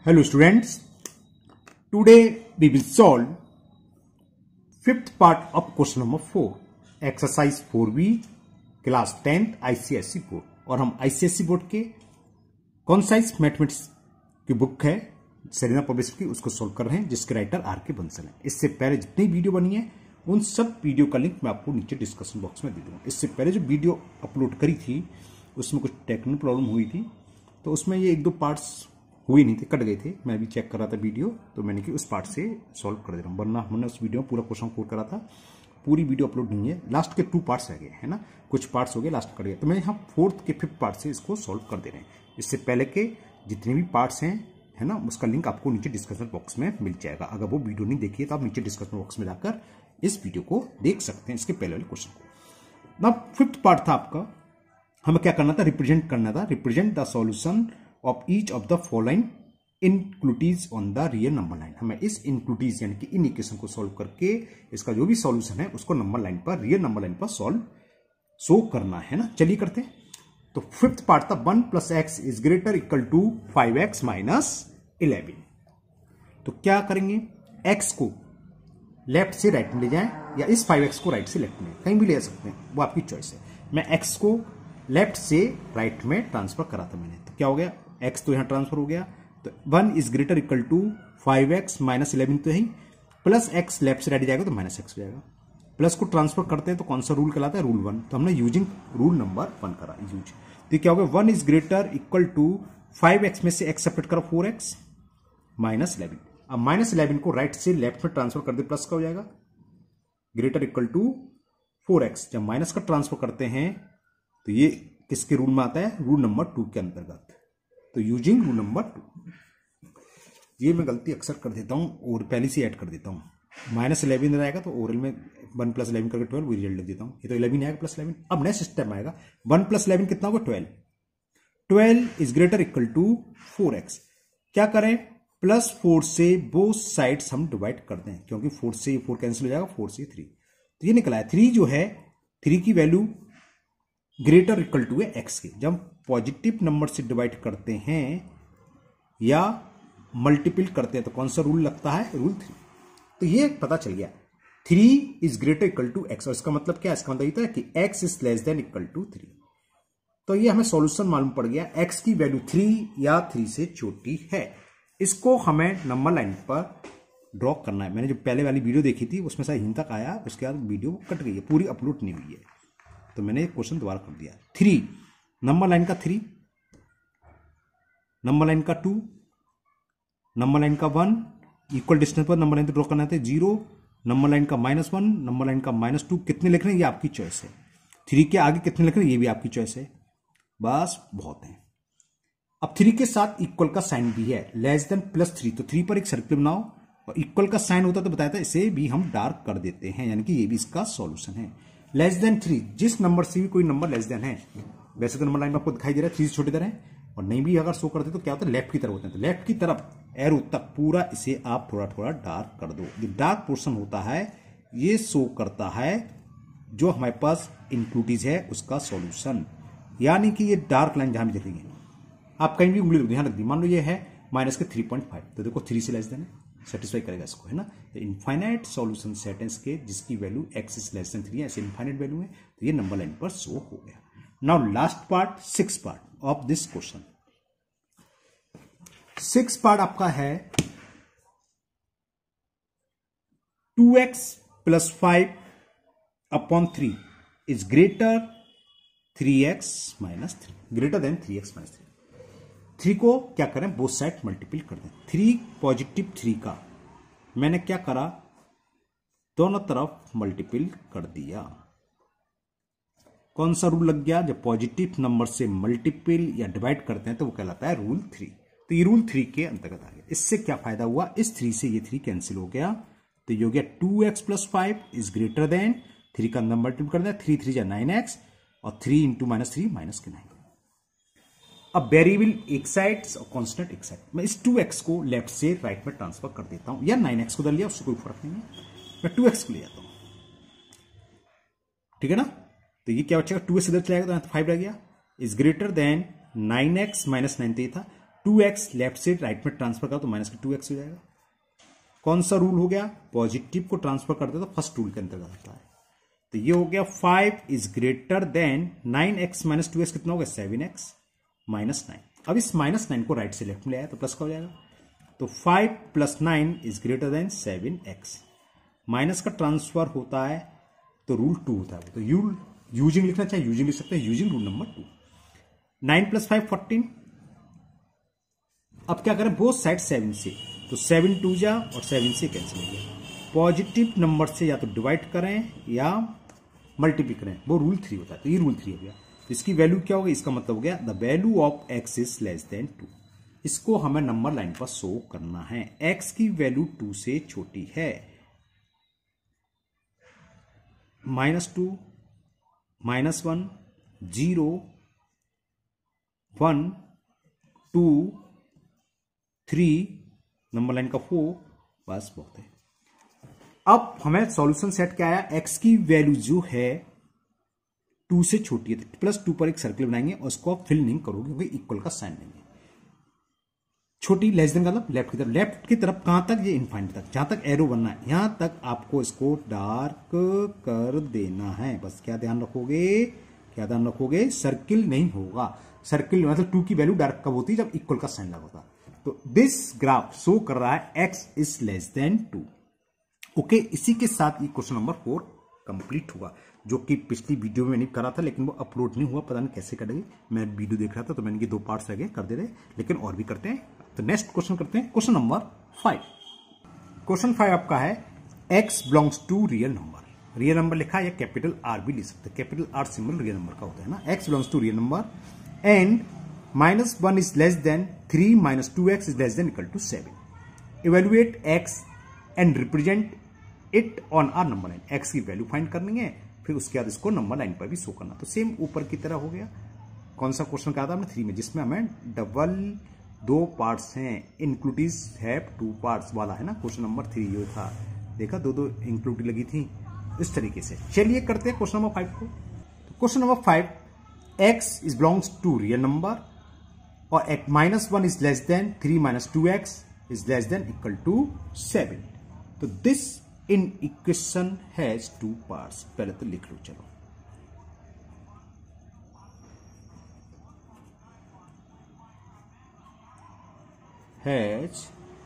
Hello students, today we will solve fifth part of question number 4, exercise 4B, class 10th ICSE board. और हम ICSE board के कौन science mathematics की book है Serena publisher की, उसको सोल्व कर रहे हैं, जिसके राइटर आर के बंसल हैं। इससे पहले जितनी वीडियो बनी है उन सब वीडियो का लिंक मैं आपको नीचे डिस्कशन बॉक्स में दे दूंगा। इससे पहले जो वीडियो अपलोड करी थी उसमें कुछ टेक्निकल प्रॉब्लम हुई थी, तो उसमें ये एक दो पार्ट्स हुए नहीं थे, कट गए थे। मैं भी चेक कर रहा था वीडियो, तो मैंने कि उस पार्ट से सॉल्व कर दे रहा हूँ, वरना हमने उस वीडियो में पूरा क्वेश्चन कोड करा था। पूरी वीडियो अपलोड नहीं है, लास्ट के 2 पार्ट्स रह गए है ना, कुछ पार्ट्स हो गए, लास्ट कट गए, तो मैं यहाँ 4th के 5th पार्ट से इसको सॉल्व कर दे रहे हैं। इससे पहले के जितने भी पार्ट्स हैं है ना, उसका लिंक आपको नीचे डिस्क्रिप्शन बॉक्स में मिल जाएगा। अगर वो वीडियो नहीं देखी है तो आप नीचे डिस्क्रिप्शन बॉक्स में जाकर इस वीडियो को देख सकते हैं, इसके पहले वाले क्वेश्चन को। ना 5th पार्ट था आपका, हमें क्या करना था, रिप्रेजेंट करना था। Represent the solution of each of the following inequalities on the real number line. हमें इस इनक्लूटीज यानी कि इन इक्वेशन को सॉल्व करके इसका जो भी सॉल्यूशन है उसको नंबर लाइन पर, रियल नंबर लाइन पर सॉल्व शो करना है ना। चलिए करते हैं। तो 5th पार्ट था 1 + x is greater equal to 5x - 11। तो क्या करेंगे, x को लेफ्ट से राइट में ले जाएं या इस 5x को राइट से लेफ्ट में, कहीं भी ले सकते हैं, वो आपकी चॉइस है। मैं x को लेफ्ट से राइट में ट्रांसफर करा था मैंने, तो क्या हो गया, x तो यहां ट्रांसफर हो गया, तो 1 is greater equal to 5x - 11 तो यही, प्लस x लेफ्ट से राइट जाएगा तो -x हो जाएगा। प्लस को ट्रांसफर करते हैं तो कौन सा रूल कहलाता है, रूल 1, तो हमने यूजिंग रूल नंबर 1 करा यूज। तो क्या हो गया, 1 is greater equal to 5x में से x सेपरेट करो 4x - 11। अब -11 को राइट से लेफ्ट में ट्रांसफर कर दे, प्लस का हो जाएगा, ग्रेटर इक्वल टू 4x। जब माइनस का ट्रांसफर करते हैं तो ये किसके रूल में आता है, रूल नंबर 2 के अंतर्गत। तो यूजिंग रूल नंबर 2, ये मैं गलती अक्सर कर देता हूं और पहले से ऐड कर देता हूं। -11 रहेगा तो ओरल में 1 + 11 करके 12 रिजल्ट लिख देता हूं। ये तो 11 आएगा +11। अब नेक्स्ट स्टेप आएगा, 1 + 11 कितना होगा, 12। 12 is greater equal to 4x। क्या करें, +4 से बोथ साइड्स हम डिवाइड कर दें, क्योंकि 4 से 4 कैंसिल हो जाएगा, 4 से 3, तो ये निकला है 3 जो है, 3 की वैल्यू ग्रेटर इक्वल टू है x के। जब पॉजिटिव नंबर से डिवाइड करते हैं या मल्टीपल करते हैं तो कौन सा रूल लगता है, रूल 3। तो ये पता चल गया 3 is greater equal to x, और इसका मतलब क्या है, इसका मतलब ये है कि x is less than equal to 3। तो ये हमें सॉल्यूशन मालूम पड़ गया, x की वैल्यू 3 या 3 से छोटी है। इसको हमें नंबर लाइन पर ड्रॉ करना है। मैंने जो पहले वाली वीडियो देखी थी उसमें से यहीं तक आया, उसके बाद वीडियो कट गई है, पूरी अपलोड नहीं हुई है, तो मैंने क्वेश्चन दोबारा कर दिया। 3 नंबर लाइन का 3, नंबर लाइन का 2, नंबर लाइन का 1, इक्वल डिस्टेंस पर नंबर लाइन तो ड्रॉ करना है 0, नंबर लाइन का -1, नंबर लाइन का -2। कितने लिख रहे हैं ये आपकी चॉइस है, 3 के आगे कितने लिख रहे हैं ये भी आपकी चॉइस है, बस बहुत है। अब 3 के साथ इक्वल का साइन भी है, लेस देन +3, तो 3 पर एक सर्कल बनाओ, और इक्वल का साइन होता तो बताया था, इसे भी हम डार्क कर देते हैं, यानी कि ये भी इसका सॉल्यूशन है। लेस देन 3, जिस नंबर से भी कोई नंबर लेस देन है, वैसे तो नंबर लाइन में आपको दिखाई दे रहा है 3 से छोटे तरह है, और नहीं भी अगर शो करते तो क्या होता है, लेफ्ट की तरफ होते हैं, तो लेफ्ट की तरफ एरो तक पूरा इसे आप थोड़ा थोड़ा डार्क कर दो। ये डार्क पोर्शन होता है, ये शो करता है जो हमारे पास इंक्लूटीज है उसका सॉल्यूशन, यानी कि ये डार्क लाइन जहां भी दिखेगी, आप कहीं भी उंगली ध्यान रख दी, मान लो ये है -3.5, तो देखो 3 से लेस देन है, सेटिस्फाई करेगा इसको, है ना। तो इनफाइनाइट सॉल्यूशन सेट है इसके, जिसकी value x is less than 3 है, ऐसे इनफाइनाइट वैल्यू है, तो ये नंबर लाइन पर शो हो गया। Now last part, 6th part of this question. 6th part आपका है 2x + 5/3 is greater 3x - 3, greater than 3x - 3। 3 को क्या करें, बोथ साइड मल्टीपल कर दें। 3 पॉजिटिव 3 का मैंने क्या करा, दोनों तरफ मल्टीपल कर दिया। कौन सा रूल लग गया, जब पॉजिटिव नंबर से मल्टीपल या डिवाइड करते हैं तो वो कहलाता है रूल 3। तो ये रूल 3 के अंतर्गत आ गया। इससे क्या फायदा हुआ, इस 3 से ये 3 कैंसिल हो गया, तो ये हो गया 2x + 5 इज ग्रेटर देन 3 का अंदर मल्टीपल कर दिया, 3 3 9x, और 3 × -3 -9। अब वेरिएबल एक साइड और कांस्टेंट एक साइड, मैं इस 2x को लेफ्ट से राइट में ट्रांसफर कर देता हूं, या 9x को दे लिया, उससे कोई फर्क नहीं है, मैं 2x को ले जाता हूं, ठीक है ना। तो ये क्या बचेगा, 2x इधर चलेगा तो 5 रह गया, इज ग्रेटर देन 9x - 9 तो ये था, 2x लेफ्ट से राइट में ट्रांसफर करो तो माइनस का 2x हो जाएगा। कौन सा रूल हो गया? पॉजिटिव को ट्रांसफर करते तो फर्स्ट रूल के अंतर्गत आता है। तो ये हो गया 5 is greater then 9x minus 2x कितना हो गया? 7x minus 9। अब इस माइनस 9 को राइट से लेफ्ट में ले आया तो प्लस का हो जाएगा। तो 5 plus 9 is greater than 7x। Minus का ट्रांसफर होता है तो रूल 2 होता है। तो यूजिंग लिखना चाहिए, यूजिंग लिख सकते हैं, यूजिंग रूल नंबर 2। 9 प्लस 5 14। अब क्या करें? बोथ साइड 7 से, तो 7 2 जा और 7 से कैंसिल हो गया। पॉजिटिव नंबर से या तो डिवाइड करें या मल्टीप्लाई करें, वो रूल 3 होता है। तो ये रूल 3 हो गया। तो इसकी वैल्यू क्या होगी? इसका मतलब हो गया the value of x is less than 2। इसको हमें नंबर लाइन पर शो करना है। x की वैल्यू 2 से छोटी है। -2 -1 0 1 2 3 नंबर लाइन का 4, बस बहुत है। अब हमें सॉल्यूशन सेट क्या आया? x की वैल्यू जो है 2 से छोटी है, तो +2 पर एक सर्कल बनाएंगे और उसको आप फिल नहीं करोगे क्योंकि इक्वल का साइन देंगे। छोटी लेस देन का मतलब लेफ्ट की तरफ कहां तक? ये इनफाइनाइट तक, जहां तक एरो बनना है यहां तक आपको इसको डार्क कर देना है। बस क्या ध्यान रखोगे? क्या ध्यान रखोगे? सर्किल नहीं होगा। सर्किल मतलब 2 की वैल्यू डार्क कब होती है? जब इक्वल का साइन लगा होता। तो दिस ग्राफ शो कर रहा है x is less than 2। Okay, इसी के साथ ये क्वेश्चन नंबर 4 कंप्लीट हुआ, जो कि पिछली वीडियो में मैंने करा था लेकिन वो अपलोड नहीं हुआ, पता नहीं कैसे करेंगे। मैं वीडियो देख रहा था तो मैंने ये 2 पार्ट्स लगे कर दे रहे, लेकिन और भी करते हैं। तो नेक्स्ट क्वेश्चन करते हैं, क्वेश्चन नंबर 5। क्वेश्चन 5 आपका है x belongs to real number. Real number लिखा है या कैपिटल R भी लिख सकते हैं। Capital R symbol real number का होता है ना। x belongs to real number and -1 is less than 3 - 2x is less than equal to 7। Evaluate x and represent it on R number line. x की वैल्यू फाइंड करनी है, फिर उसके बाद इसको नंबर लाइन पर भी शो करना। तो सेम ऊपर की तरह हो गया। कौन सा क्वेश्चन कहा था हमने? 3 में, जिसमें हमें डबल 2 पार्ट्स हैं। इंक्लूडिव हैव 2 पार्ट्स वाला है ना क्वेश्चन नंबर 3 जो था। देखा 2 इंक्लूडिव लगी थी इस तरीके से। चलिए करते हैं क्वेश्चन नंबर 5 को। तो question number 5, x is belongs to real number और -1 is less than 3 - 2x is less than equal to 7। तो this inequation has 2 parts. पहले तो लिख लो, चलो। हैज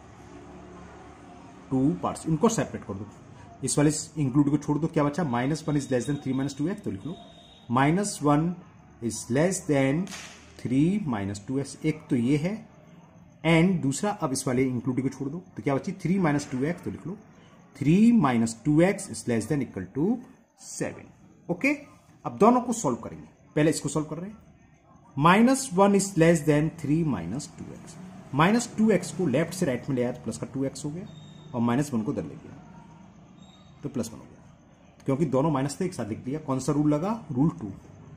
2 पार्ट्स, इनको सेपरेट कर दो। इस वाले इंक्लूड को छोड़ दो, क्या बचा? -1 इज लेस देन 3 - 2x, तो लिख लो -1 इज लेस देन 3 - 2x। एक तो ये है एंड दूसरा, अब इस वाले इंक्लूड को छोड़ दो तो क्या बची? 3 - 2x, तो लिख लो 3 - 2x is less than equal to 7। Okay, अब दोनों को सॉल्व करेंगे। पहले इसको सॉल्व कर रहे हैं। -1 is less than 3 - 2x। -2x को लेफ्ट से राइट में ले आया तो प्लस का 2x हो गया और -1 को इधर ले गया तो +1 हो गया। क्योंकि दोनों माइनस थे एक साथ लिख दिया। कौन सा रूल लगा? रूल 2।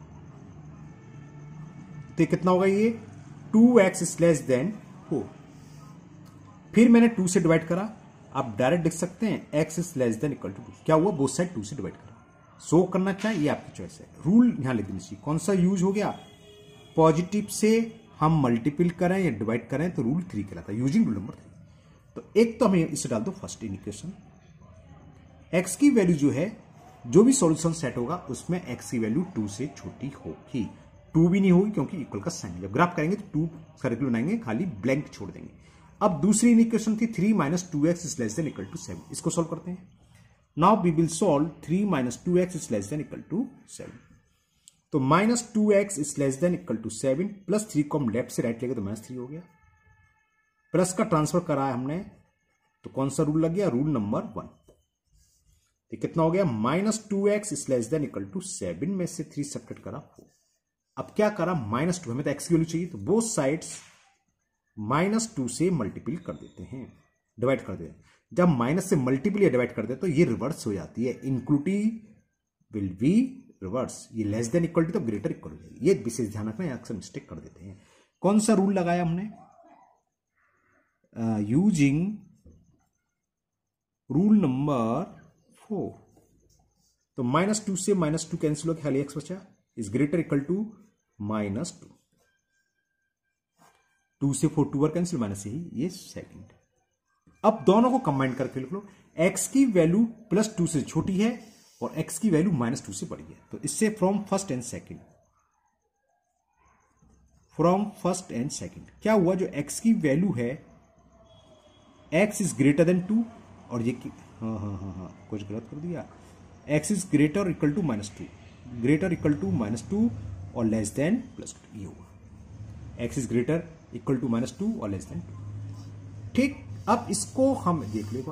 तो कितना होगा ये? 2x is less then 4। फिर मैंने 2 से डिवाइड करा। आप डायरेक्ट लिख सकते हैं x is less than equal to 2। क्या हुआ? बोथ साइड 2 से डिवाइड करा। सो करना चाहिए, ये आपकी चॉइस है। रूल यहां लिख देना चाहिए। कौन सा यूज हो गया? पॉजिटिव से हम मल्टीपल करें या डिवाइड करें तो रूल 3 कहलाता है, यूजिंग रूल नंबर 3। तो एक तो हमें इसे डाल दो फर्स्ट इन इक्वेशन। x की वैल्यू जो है, जो भी सॉल्यूशन सेट होगा उसमें x की वैल्यू 2 से छोटी होगी। 2 भी नहीं होगी क्योंकि इक्वल का साइन। जब ग्राफ करेंगे तो 2 सर्कल बनाएंगे, खाली ब्लैंक छोड़ देंगे। अब दूसरी इक्वेशन थी 3 - 2x is less than equal to 7। इसको सॉल्व करते हैं। Now we will solve 3 - 2x is less than equal to 7। तो -2x is less than equal to 7 +3 को हम लेफ्ट से राइट लेंगे तो -3 हो गया। प्लस का ट्रांसफर करा है हमने तो कौन सा रूल लग गया? Rule number 1। तो कितना हो गया? -2x is less than equal to 7 में से 3 सब्ट्रैक्ट करा 4। अब क्या करा? -2, हमें तो x की वैल्यू चाहिए तो बोथ साइड्स -2 से मल्टीपल कर देते हैं, डिवाइड कर देते हैं। जब माइनस से मल्टीपल या डिवाइड कर दे तो ये रिवर्स हो जाती है। Inequality will be reverse. ये लेस देन इक्वल टू तो ग्रेटर इक्वल हो जाएगी। ये विशेष ध्यान रखना, अक्सर मिस्टेक कर देते हैं। कौन सा रूल लगाया हमने? Using rule number 4। तो -2 से -2 कैंसिल होकर खाली x बचा, इज ग्रेटर इक्वल टू -2। 2 से 4 2 कैंसिल, माइनस ये सेकंड। अब दोनों को कंबाइन करके लिख लो, x की वैल्यू +2 से छोटी है और x की वैल्यू -2 से बड़ी है। तो इससे फ्रॉम फर्स्ट एंड सेकंड, क्या हुआ, जो x की वैल्यू है x इज ग्रेटर देन 2 और ये हाँ कुछ गलत कर दिया, x is greater equal to -2, greater equal to -2 और लेस देन +2, ये हुआ x is greater equal to -2 और लेस देन 2। ठीक, अब इसको हम देख लो,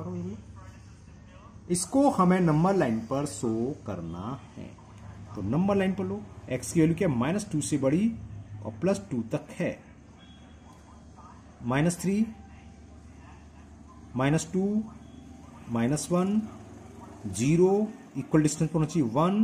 इसको हमें नंबर लाइन पर शो करना है। तो नंबर लाइन पर लो, x की वैल्यू क्या -2 से बड़ी और +2 तक है, -3 -2 -1 0 इक्वल डिस्टेंस पर होना चाहिए 1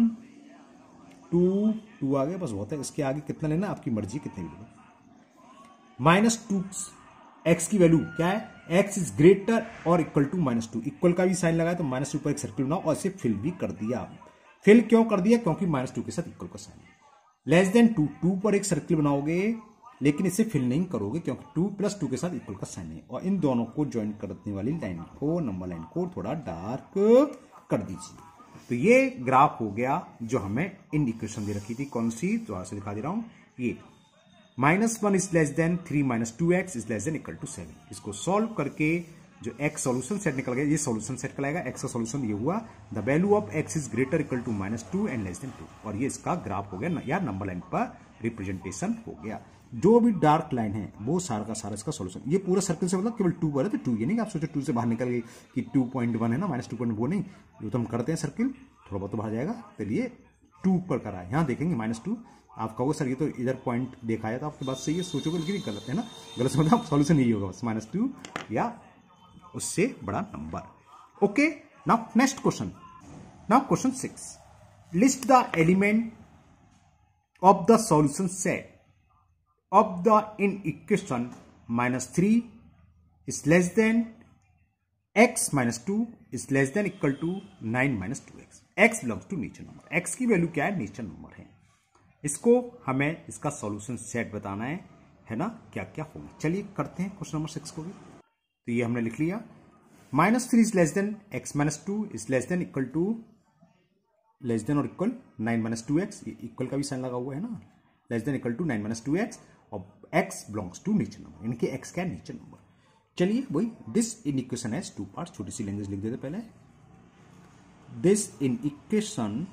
2 आ गया, बस बहुत है। इसके आगे कितना लेना आपकी मर्जी, कितने भी लो। -2 x की वैल्यू क्या है, x इज ग्रेटर और इक्वल टू -2, इक्वल का भी साइन लगाया तो -2 पर एक सर्किल बनाओ और इसे फिल भी कर दिया। फिल क्यों कर दिया, क्योंकि -2 के साथ इक्वल का साइन है। लेस देन 2 पर एक सर्किल बनाओगे लेकिन इसे फिल नहीं करोगे क्योंकि 2 + 2 के साथ इक्वल का साइन है। और इन दोनों को ज्वाइन करने वाली लाइन को, नंबर लाइन को थोड़ा डार्क कर दीजिए। तो ये ग्राफ हो गया जो हमें इन इक्वेशन दे रखी थी, कौन सी, तो से दिखा दे रहा हूं, ये -1 is less than 3 - 2x is less than equal to 7। इसको सॉल्व करके जो x सॉल्यूशन सेट निकल गया, ये सॉल्यूशन सेट कहलाएगा। x का सॉल्यूशन ये हुआ, the value of x is greater equal to -2 and less than 2, और ये इसका ग्राफ हो गया या नंबर लाइन पर रिप्रेजेंटेशन हो गया। जो भी डार्क लाइन है वो सारा का सारा इसका सॉल्यूशन। ये पूरा सर्कल से मतलब केवल 2 पर है, तो 2 ये नहीं कि आप सोचो 2 से बाहर निकल गई कि 2.1 है ना, -2.1 वो नहीं, जो तो हम करते हैं सर्किल थोड़ा बहुत तो बाहर जाएगा, चलिए 2 पर करा है। यहाँ देखेंगे -2, आप कहोगे सर ये तो इधर पॉइंट देखा है, तो आपकी बात सही है, सोचोगे लेकिन गलत है ना, गलत से मतलब सॉल्यूशन यही होगा बस -2 या उससे बड़ा नंबर। Okay, now next question, now question 6, list the element of the solution set of the in equation -3 is less than x -2 is less than equal to 9 - 2x। x belongs to nature number, x की value क्या है, nature number है। इसको हमें इसका solution set बताना है ना, क्या क्या होगा। चलिए करते हैं क्वेश्चन नंबर 6 को भी। तो ये हमने लिख लिया, -3 is less than x -2 is less than equal to, less than और इक्वल 9 - 2x, इक्वल का भी साइन लगा हुआ है ना, less than equal to 9 - 2x और x belongs to nature number, यानी कि x क्या है, नेचर नंबर। चलिए वही, this inequation has 2 parts, छोटी सी लैंग्वेज लिख देते पहले, this inequation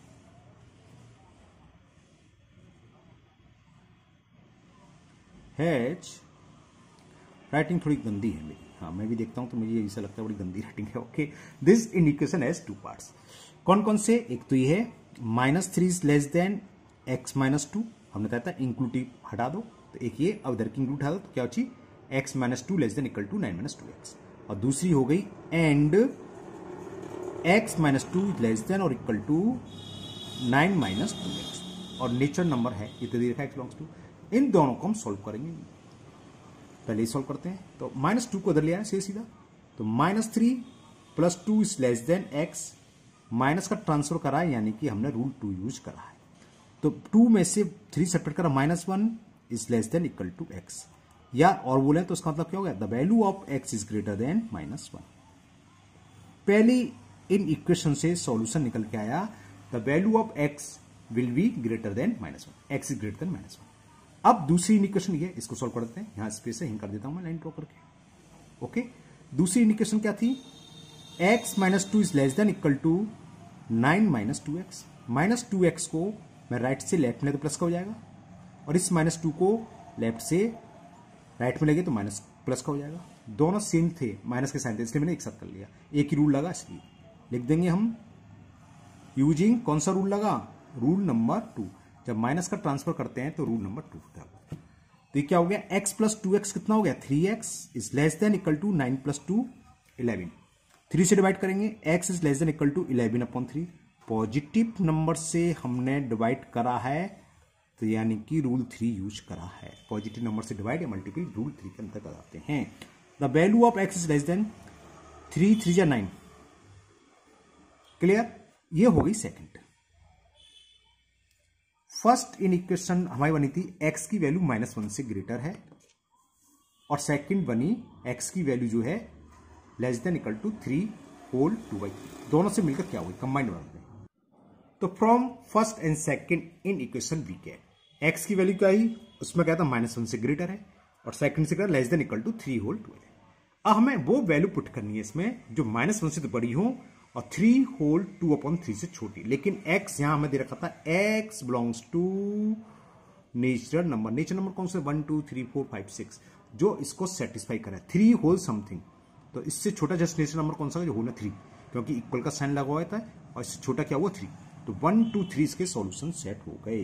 has, writing थोड़ी गंदी है मेरी, हाँ मैं भी देखता हूं तो मुझे ऐसा लगता है बड़ी गंदी राइटिंग है। Okay, this inequation has 2 parts, कौन कौन से, एक तो ये है -3 इज लेस देन x -2, हमने कहा था इंक्लूटिव हटा दो, तो एक ये, अब इधर की इंक्लूड हटा दो तो क्या होची, x -2 less than equal to 9 - 2x, और दूसरी हो गई एंड x -2 लेस देन और इक्वल टू 9 - 2x, और नेचर नंबर है ये तो दे रखा है x बिलोंग्स टू। इन दोनों को हम सॉल्व करेंगे, पहले ही सॉल्व करते हैं। तो -2 को इधर ले आए सीधा, तो -3 + 2 is less than x, minus का ट्रांसफर करा है यानी कि हमने रूल 2 यूज करा है, तो 2 में से 3 सेपरेट करा, -1 is less than equal to x, या और बोले तो उसका मतलब क्या हो गया, the value of x is greater than -1। पहली इन इक्वेशन से सॉल्यूशन निकल के आया, the value of x will be greater than -1, x is greater than -1। अब दूसरी इन इक्वेशन ये, इसको सॉल्व करते हैं, यहां स्पेस है, हिंग कर देता हूं मैं लाइन ड्रॉ करके। ओके, दूसरी इन इक्वेशन क्या थी, x -2 is less than equal to 9 - 2x, -2x को मैं राइट से लेफ्ट में तो प्लस का हो जाएगा, और इस -2 को लेफ्ट से राइट में लेंगे तो माइनस प्लस का हो जाएगा। दोनों सेम थे, माइनस के साइन थे, इसलिए मैंने एक साथ कर लिया, एक ही रूल लगा, इसलिए लिख देंगे हम यूजिंग, कौन सा रूल लगा, रूल नंबर 2। जब माइनस का ट्रांसफर करते हैं तो रूल नंबर 2 होता है। तो ये क्या हो गया, x + 2x कितना हो गया, 3x is less than equal to 9 + 2 11, 3 से डिवाइड करेंगे, x is less than equal to 11/3, positive number से हमने डिवाइड करा है तो यानी कि रूल 3 यूज करा है, पॉजिटिव नंबर से डिवाइड या मल्टीपल रूल 3 के अंतर्गत आते हैं। The value of x is less than 3 3 या 9, क्लियर, ये हो गई सेकंड। फर्स्ट इन इक्वेशन हमारी बनी थी x की वैल्यू -1 से ग्रेटर है, और सेकंड बनी x की वैल्यू जो है less than equal to 3 whole 2/3, दोनों से मिलकर क्या हुई कंबाइंड बना दें। तो from first and second inequation we get x की वैल्यू क्या आई, उसमें क्या था -1 से ग्रेटर है और सेकंड से less than equal to 3 whole 2 है। अब हमें वो वैल्यू पुट करनी है इसमें जो -1 से तो बड़ी हो और 3 होल 2/3 से छोटी, लेकिन x यहां हमें दे रखा था x belongs to natural number. Natural number कौन से 1 2 3 4 5 6 जो इसको सेटिस्फाई करे, 3 होल समथिंग। तो इससे छोटा जस्ट नेचुरल नंबर कौन सा है जो होना 3, क्योंकि इक्वल का साइन लगा हुआ था और इससे छोटा क्या हुआ 3। तो 1 2 3 इसके सॉल्यूशन सेट हो गए।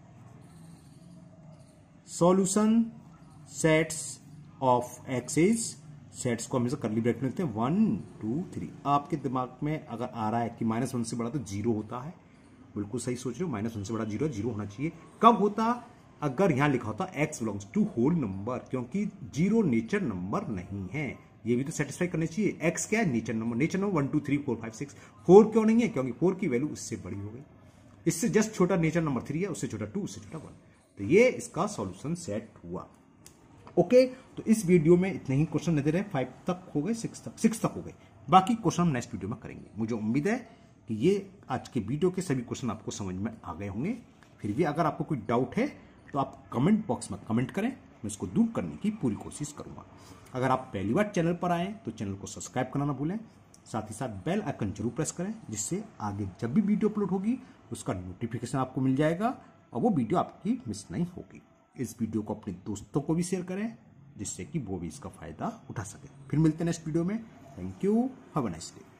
Solution sets of x's, sets को हमेशा कर्ली ब्रैकेट में लिखते हैं 1 2 3। आपके दिमाग में अगर आ रहा है कि -1 से बड़ा तो 0 होता है, बिल्कुल सही सोच रहे हो, -1 से बड़ा 0 है, 0 होना चाहिए। कब होता, अगर यहां लिखा होता x belongs to whole number, क्योंकि 0 नेचर नंबर नहीं है, ये भी तो सेटिस्फाई करने चाहिए। x क्या है नेचर नंबर, नेचर नंबर 1 2 3 4 5 6। 4 क्यों नहीं है, क्योंकि 4 की वैल्यू उससे बड़ी हो गई, इससे जस्ट छोटा नेचर नंबर 3 है, उससे छोटा 2, उससे छोटा 1। तो ये इसका सॉल्यूशन सेट हुआ। ओके, तो इस वीडियो में इतने ही क्वेश्चन नजर है, 5 तक हो गए, 6 तक हो गए। बाकी क्वेश्चन हम नेक्स्ट वीडियो में करेंगे। मुझे उम्मीद है कि ये आज के वीडियो के सभी क्वेश्चन आपको समझ में आ गए होंगे। फिर भी अगर आपको कोई डाउट है तो आप कमेंट बॉक्स में कमेंट करें, मैं इसको दूर करने की पूरी कोशिश करूंगा। अगर आप पहली बार चैनल पर आए तो चैनल को सब्सक्राइब करना ना भूलें, साथ ही साथ बेल आइकन जरूर प्रेस करें, जिससे आगे जब भी वीडियो अपलोड होगी उसका नोटिफिकेशन आपको मिल जाएगा और वो वीडियो आपकी मिस नहीं होगी। इस वीडियो को अपने दोस्तों को भी शेयर करें, जिससे कि वो भी इसका फायदा उठा सके। फिर मिलते हैं नेक्स्ट वीडियो में। Thank you, have a nice day.